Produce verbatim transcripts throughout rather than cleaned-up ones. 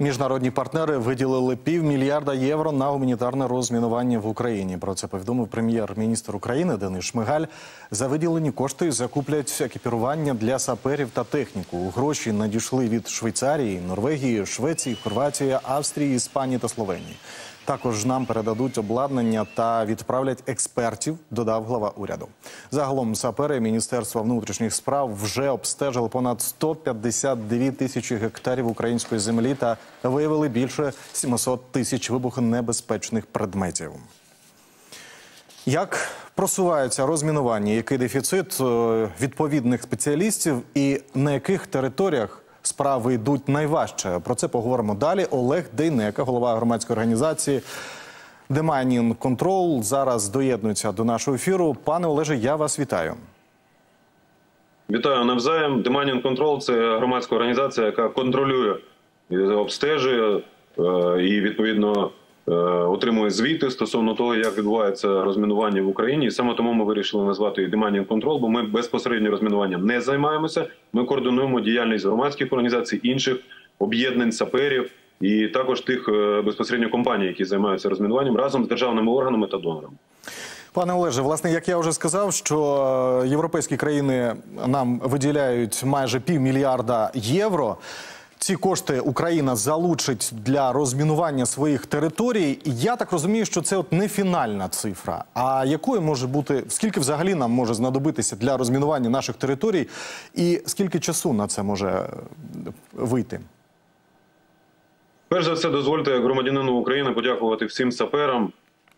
Міжнародні партнери виділили півмільярда євро на гуманітарне розмінування в Україні. Про це повідомив прем'єр-міністр України Денис Шмигаль. За виділені кошти закуплять екіпірування для саперів та техніку. Гроші надійшли від Швейцарії, Норвегії, Швеції, Хорватії, Австрії, Іспанії та Словенії. Також нам передадуть обладнання та відправлять експертів, додав глава уряду. Загалом сапери Міністерства внутрішніх справ вже обстежили понад сто п'ятдесят дві тисячі гектарів української землі та виявили більше сімсот тисяч вибухонебезпечних предметів. Як просувається розмінування, який дефіцит відповідних спеціалістів і на яких територіях справи йдуть найважче? Про це поговоримо далі. Олег Дейнека, голова громадської організації Demanian Control, зараз доєднується до нашого ефіру. Пане Олеже, я вас вітаю. Вітаю навзаєм. Demanian Control – це громадська організація, яка контролює, обстежує і, відповідно, отримує звіти стосовно того, як відбувається розмінування в Україні. І саме тому ми вирішили назвати її Demanian Control, бо ми безпосередньо розмінуванням не займаємося. Ми координуємо діяльність громадських організацій, інших об'єднань, саперів і також тих безпосередньо компаній, які займаються розмінуванням, разом з державними органами та донорами. Пане Олеже, власне, як я вже сказав, що європейські країни нам виділяють майже півмільярда євро. Ці кошти Україна залучить для розмінування своїх територій. Я так розумію, що це от не фінальна цифра. А якою може бути, скільки взагалі нам може знадобитися для розмінування наших територій і скільки часу на це може вийти? Перш за все, дозвольте як громадянину України подякувати всім саперам,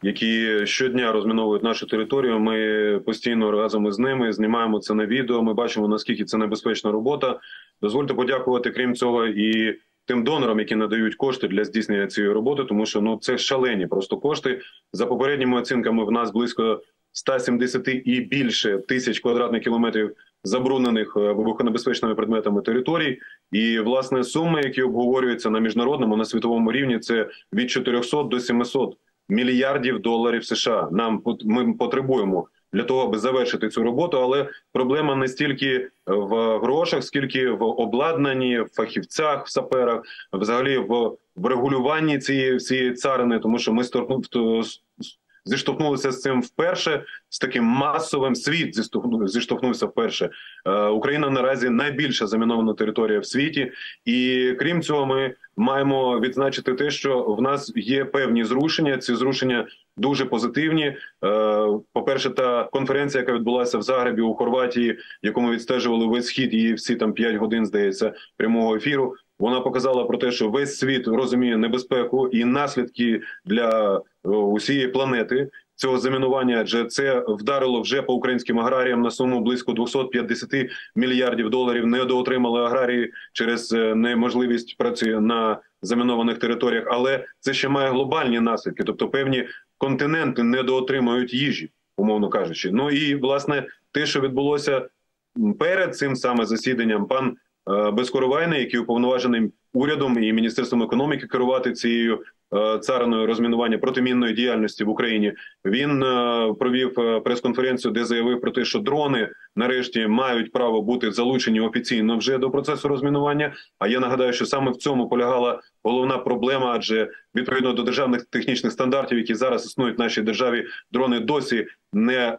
які щодня розміновують нашу територію. Ми постійно разом із ними знімаємо це на відео, ми бачимо, наскільки це небезпечна робота. Дозвольте подякувати, крім цього, і тим донорам, які надають кошти для здійснення цієї роботи, тому що ну це шалені просто кошти. За попередніми оцінками в нас близько ста сімдесяти і більше тисяч квадратних кілометрів забруднених вибухонебезпечними предметами територій. І, власне, суми, які обговорюються на міжнародному, на світовому рівні, це від чотирьохсот до сімсот мільярдів доларів США. Нам ми потребуємо для того, аби завершити цю роботу, але проблема не стільки в грошах, скільки в обладнанні, в фахівцях, в саперах, взагалі в, в регулюванні цієї всієї царини, тому що ми зіштовхнулися з цим вперше, з таким масовим, світ зіштовхнувся вперше. Е, Україна наразі найбільша замінована територія в світі, і крім цього ми маємо відзначити те, що в нас є певні зрушення, ці зрушення дуже позитивні. Е, По-перше, та конференція, яка відбулася в Загребі у Хорватії, яку ми відстежували весь хід, її всі там п'ять годин, здається, прямого ефіру, вона показала про те, що весь світ розуміє небезпеку і наслідки для усієї планети цього замінування, адже це вдарило вже по українським аграріям на суму близько двохсот п'ятдесяти мільярдів доларів. Недоотримали аграрії через неможливість праці на замінованих територіях, але це ще має глобальні наслідки, тобто певні континенти недоотримують їжі, умовно кажучи. Ну і, власне, те, що відбулося перед цим саме засіданням, пан Безкоровайний, який уповноважений урядом і Міністерством економіки керувати цією цариною розмінування протимінної діяльності в Україні, він провів прес-конференцію, де заявив про те, що дрони нарешті мають право бути залучені офіційно вже до процесу розмінування. А я нагадаю, що саме в цьому полягала головна проблема, адже відповідно до державних технічних стандартів, які зараз існують в нашій державі, дрони досі не е,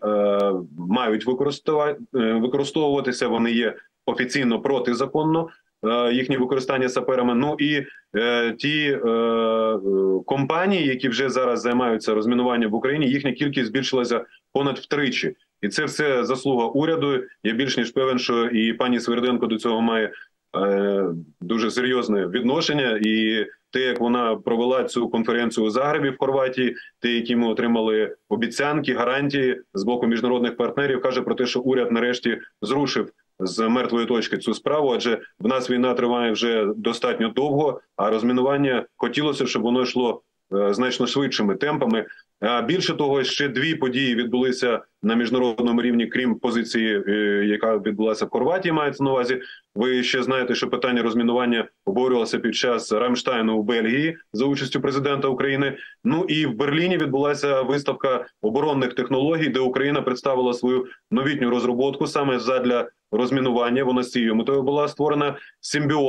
мають використовуватися, вони є офіційно протизаконно, їхнє використання саперами. Ну і е, ті е, компанії, які вже зараз займаються розмінуванням в Україні, їхня кількість збільшилася понад втричі. І це все заслуга уряду. Я більш ніж певен, що і пані Сверденко до цього має е, дуже серйозне відношення. І те, як вона провела цю конференцію у Загребі в Хорватії, те, які ми отримали обіцянки, гарантії з боку міжнародних партнерів, каже про те, що уряд нарешті зрушив з мертвої точки цю справу, адже в нас війна триває вже достатньо довго, а розмінування хотілося, щоб воно йшло е, значно швидшими темпами. А більше того, ще дві події відбулися на міжнародному рівні, крім позиції, е, яка відбулася в Хорватії, мається на увазі. Ви ще знаєте, що питання розмінування обговорювалося під час Рамштайну у Бельгії за участю президента України. Ну і в Берліні відбулася виставка оборонних технологій, де Україна представила свою новітню розробку саме задля розмінування. Вона з цією метою була створена симбіоз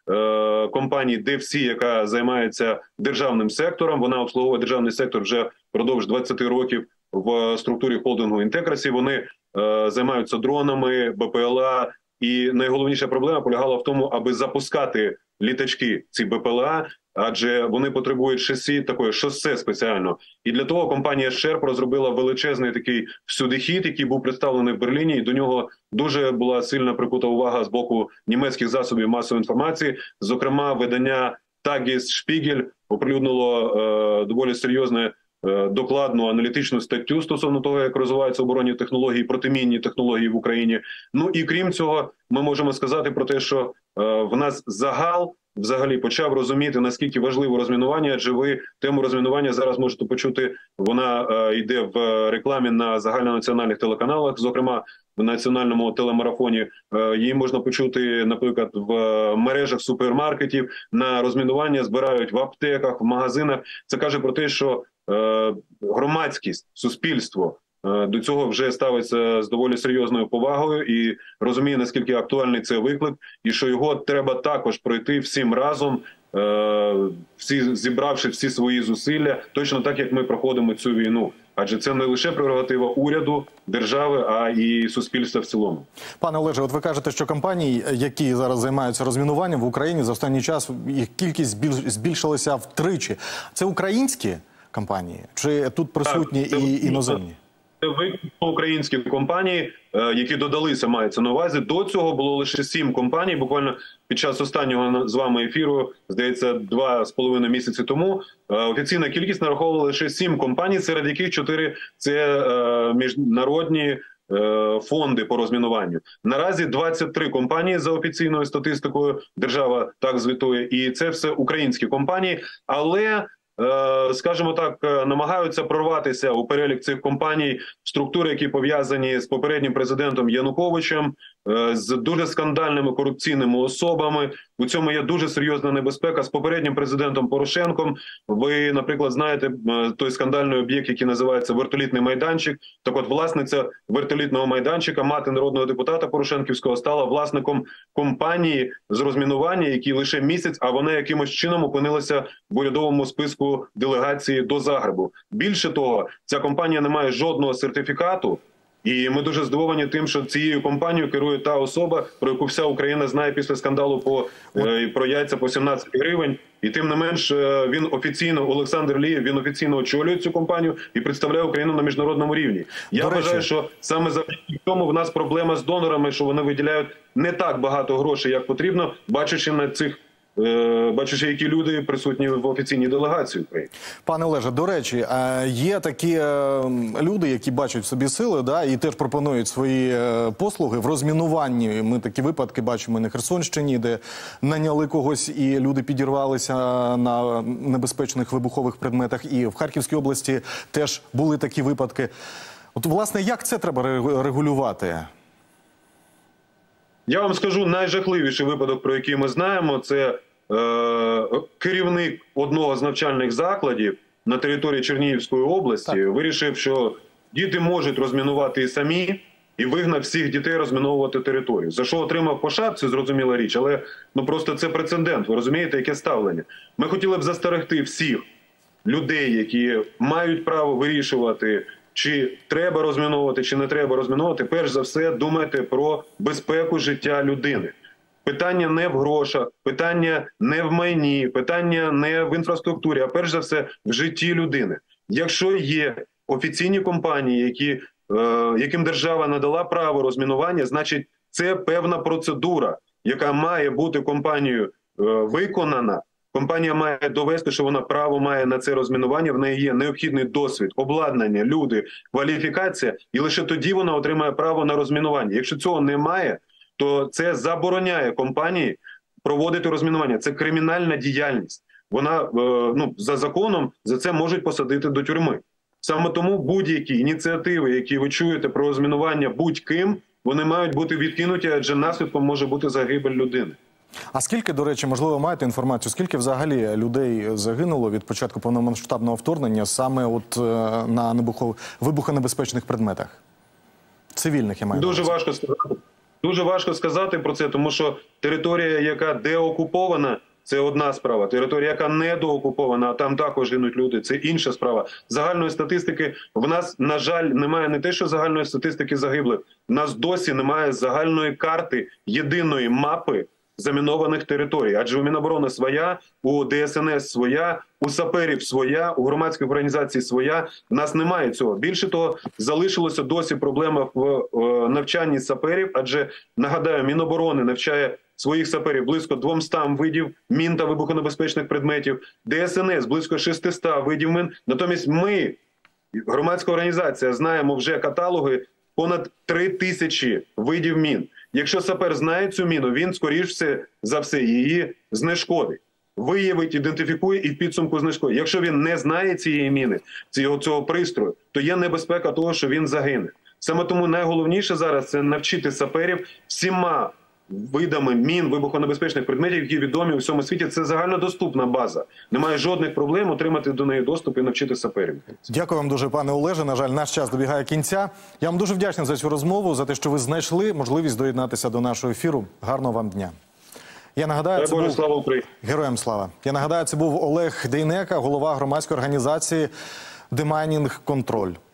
е, компанії ді еф сі, яка займається державним сектором. Вона обслуговує державний сектор вже впродовж двадцяти років в структурі холдингу Інтеграсі. Вони е, займаються дронами, бе пе ел а. І найголовніша проблема полягала в тому, аби запускати літачки, ці бе пе ел а, адже вони потребують шасі, такої шосе спеціально. І для того компанія Шерп розробила величезний такий всюдихід, який був представлений в Берліні, і до нього дуже була сильна прикута увага з боку німецьких засобів масової інформації. Зокрема, видання Тагіс Шпігель оприлюднило е, доволі серйозне докладну аналітичну статтю стосовно того, як розвиваються оборонні технології, протимінні технології в Україні. Ну і крім цього, ми можемо сказати про те, що е, в нас загал взагалі почав розуміти, наскільки важливо розмінування, адже ви тему розмінування зараз можете почути, вона е, йде в рекламі на загальнонаціональних телеканалах, зокрема в національному телемарафоні. Е, її можна почути, наприклад, в мережах супермаркетів, на розмінування збирають в аптеках, в магазинах. Це каже про те, що громадськість, суспільство до цього вже ставиться з доволі серйозною повагою і розуміє, наскільки актуальний це виклик, і що його треба також пройти всім разом, всі зібравши всі свої зусилля, точно так, як ми проходимо цю війну. Адже це не лише прерогатива уряду, держави, а і суспільства в цілому. Пане Олеже, от ви кажете, що компанії, які зараз займаються розмінуванням в Україні, за останній час їх кількість збільшилася втричі. Це українські компанії? Чи тут присутні так, і це, іноземні? Це виключно українські компанії, які додалися, мається на увазі. До цього було лише сім компаній. Буквально під час останнього з вами ефіру, здається, два з половиною місяці тому, офіційна кількість нараховувала лише сім компаній, серед яких чотири – це міжнародні фонди по розмінуванню. Наразі двадцять три компанії за офіційною статистикою, держава так звітує, і це все українські компанії, але скажімо так, намагаються прорватися у перелік цих компаній структури, які пов'язані з попереднім президентом Януковичем, з дуже скандальними корупційними особами. У цьому є дуже серйозна небезпека з попереднім президентом Порошенком. Ви, наприклад, знаєте той скандальний об'єкт, який називається вертолітний майданчик. Так от, власниця вертолітного майданчика, мати народного депутата Порошенківського, стала власником компанії з розмінування, які лише місяць, а вона якимось чином опинилася в урядовому списку делегації до Загребу. Більше того, ця компанія не має жодного сертифікату. І ми дуже здивовані тим, що цією компанією керує та особа, про яку вся Україна знає після скандалу по, е, про яйця по сімнадцять гривень. І тим не менш, е, він офіційно, Олександр Лієв, він офіційно очолює цю компанію і представляє Україну на міжнародному рівні. Я До вважаю, речі, що саме завдяки цьому в нас проблема з донорами, що вони виділяють не так багато грошей, як потрібно, бачачи на цих бачучи, які люди присутні в офіційній делегації України. Пане Олеже, до речі, є такі люди, які бачать в собі сили, да, і теж пропонують свої послуги в розмінуванні. Ми такі випадки бачимо на Херсонщині, де наняли когось і люди підірвалися на небезпечних вибухових предметах. І в Харківській області теж були такі випадки. От, власне, як це треба регулювати? Я вам скажу, найжахливіший випадок, про який ми знаємо, це е, керівник одного з навчальних закладів на території Чернігівської області так. вирішив, що діти можуть розмінувати і самі, і вигнав всіх дітей розміновувати територію. За що отримав по шапці, зрозуміла річ, але ну просто це прецедент, ви розумієте, яке ставлення. Ми хотіли б застерегти всіх людей, які мають право вирішувати, чи треба розміновувати, чи не треба розміновувати, перш за все думайте про безпеку життя людини. Питання не в грошах, питання не в майні, питання не в інфраструктурі, а перш за все в житті людини. Якщо є офіційні компанії, які, е, яким держава надала право розмінування, значить це певна процедура, яка має бути компанією е, виконана. Компанія має довести, що вона право має на це розмінування, в неї є необхідний досвід, обладнання, люди, кваліфікація, і лише тоді вона отримає право на розмінування. Якщо цього немає, то це забороняє компанії проводити розмінування. Це кримінальна діяльність. Вона, ну, за законом за це можуть посадити до тюрми. Саме тому будь-які ініціативи, які ви чуєте про розмінування будь-ким, вони мають бути відкинуті, адже наслідком може бути загибель людини. А скільки, до речі, можливо, маєте інформацію, скільки взагалі людей загинуло від початку повномасштабного вторгнення саме от на вибухонебезпечних предметах? Цивільних, я маю. Дуже важко сказати. Дуже важко сказати про це, тому що територія, яка деокупована, це одна справа. Територія, яка недоокупована, а там також гинуть люди, це інша справа. Загальної статистики в нас, на жаль, немає не те, що загальної статистики загиблих. В нас досі немає загальної карти, єдиної мапи замінованих територій. Адже у Міноборони своя, у Де Ес Ен Ес своя, у саперів своя, у громадських організацій своя. В нас немає цього. Більше того, залишилася досі проблема в навчанні саперів, адже, нагадаю, Міноборони навчає своїх саперів близько двісті видів мін та вибухонебезпечних предметів, Де Ес Ен Ес близько шістсот видів мін. Натомість ми, громадська організація, знаємо вже каталоги понад три тисячі видів мін. Якщо сапер знає цю міну, він, скоріше за все, її знешкодить. Виявить, ідентифікує і в підсумку знешкодить. Якщо він не знає цієї міни, цього, цього пристрою, то є небезпека того, що він загине. Саме тому найголовніше зараз – це навчити саперів всіма видами мін, вибухонебезпечних предметів, які відомі у всьому світі. Це загальнодоступна база. Немає жодних проблем отримати до неї доступ і навчити саперів. Дякую вам дуже, пане Олеже. На жаль, наш час добігає кінця. Я вам дуже вдячний за цю розмову, за те, що ви знайшли можливість доєднатися до нашого ефіру. Гарного вам дня. Я нагадаю, це Боже, був... слава Україні. Героям слава. Я нагадаю, це був Олег Дейнека, голова громадської організації «Демайнінг Контроль».